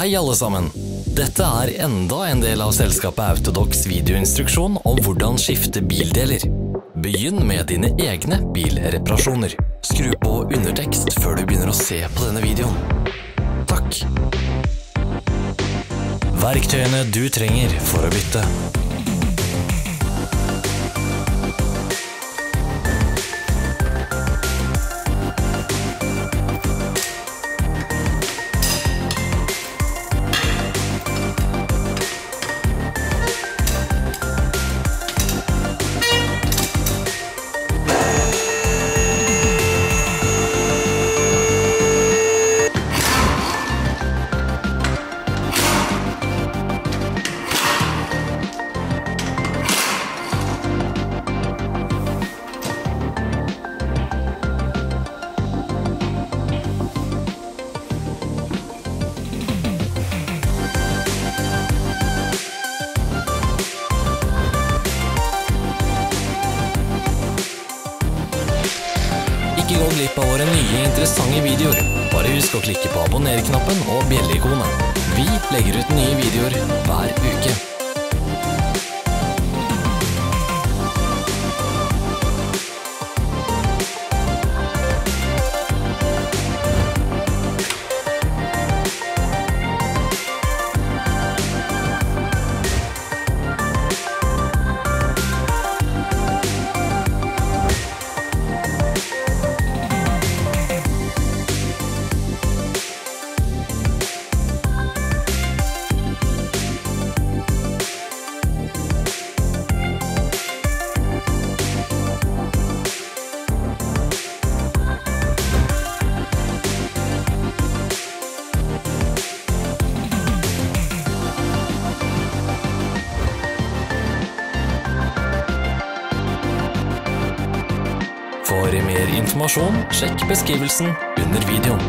Hei alle sammen! Dette er enda en del av selskapet Autodocs videoinstruksjon om hvordan skifte bildeler. Begynn med dine egne bilreparasjoner. Skru på undertekst før du begynner å se på denne videoen. Takk! Verktøyene du trenger for å bytte. Ikke gå glipp av våre nye interessante videoer. Bare husk å klikke på abonner-knappen og bjelle-ikonet. Vi legger ut nye videoer hver uke. For mer informasjon, sjekk beskrivelsen under videoen.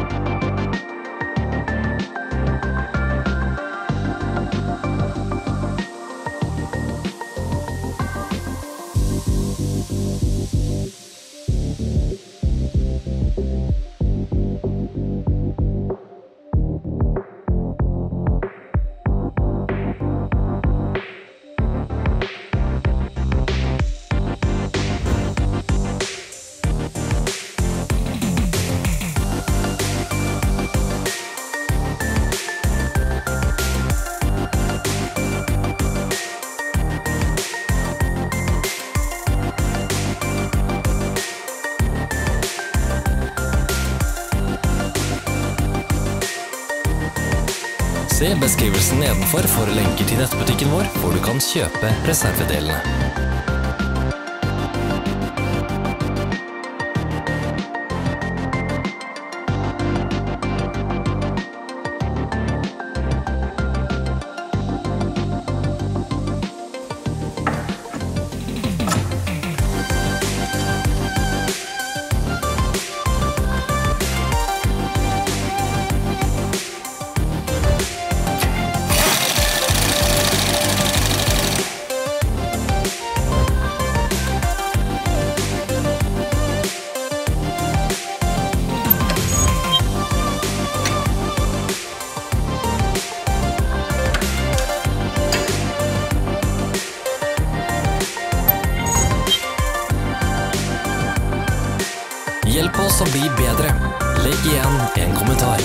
Se beskrivelsen nedenfor for lenker til nettbutikken vår, hvor du kan kjøpe reservedelene. Hjelp oss å bli bedre. Legg igjen en kommentar.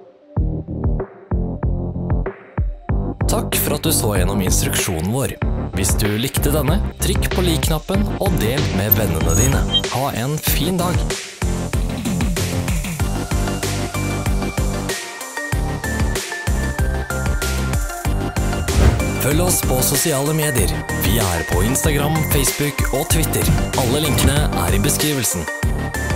Takk for at du så gjennom instruksjonen vår. Hvis du likte denne, trykk på like-knappen og del med vennene dine. Ha en fin dag! Følg oss på sosiale medier. Vi er på Instagram, Facebook og Twitter. Alle linkene er i beskrivelsen.